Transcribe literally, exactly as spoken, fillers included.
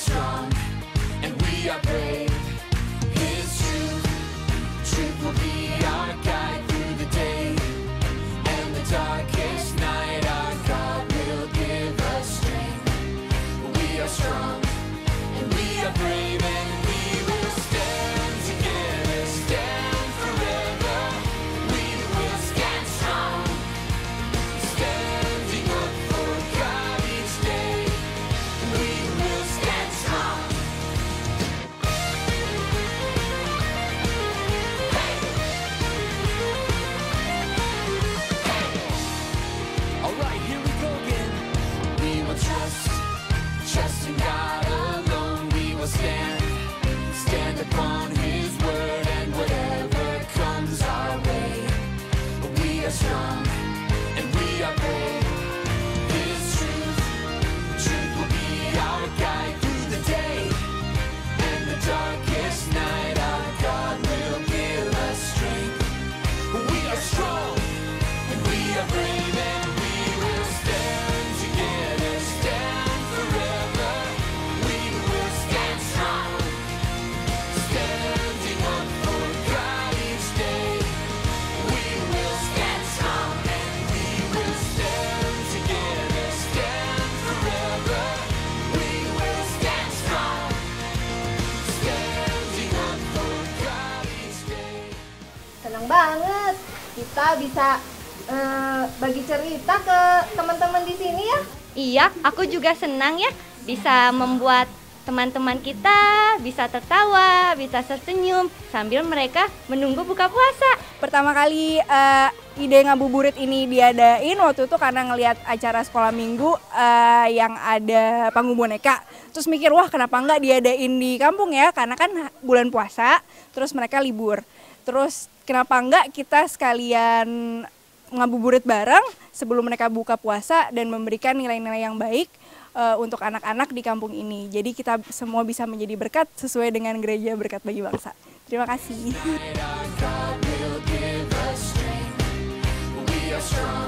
strong and we are brave. His truth, truth will be our guide through the day and the darkest night. Our God will give us strength. We are strong and we are brave, and we will stand together, stand forever. We will stand strong, standing up for God each day. We will stand strong. Hey! Hey! All right, here we go again. We will trust, trust in God alone. We will stand, stand upon His word, and whatever comes our way, we are strong and we are brave. His truth, truth will be our guide through the day and the darkest night. Our God will give us strength. We are strong and we are brave, and we will stand together, stand forever. We will stand strong, standing up for God each day. We will stand strong and we will stand together, stand forever. We will stand strong, standing up for God each day. Senang banget kita bisa eh, bagi cerita ke teman-teman di sini ya. Iya, aku juga senang ya bisa membuat teman-teman kita bisa tertawa, bisa tersenyum sambil mereka menunggu buka puasa. Pertama kali eh, ide ngabuburit ini diadain waktu itu karena ngelihat acara sekolah minggu eh, yang ada panggung boneka. Terus mikir, wah kenapa enggak diadain di kampung ya, karena kan bulan puasa, terus mereka libur. Terus kenapa enggak kita sekalian ngabuburit bareng sebelum mereka buka puasa dan memberikan nilai-nilai yang baik uh, untuk anak-anak di kampung ini. Jadi kita semua bisa menjadi berkat sesuai dengan Gereja Berkat Bagi Bangsa. Terima kasih. Our God will give us strength. We are strong.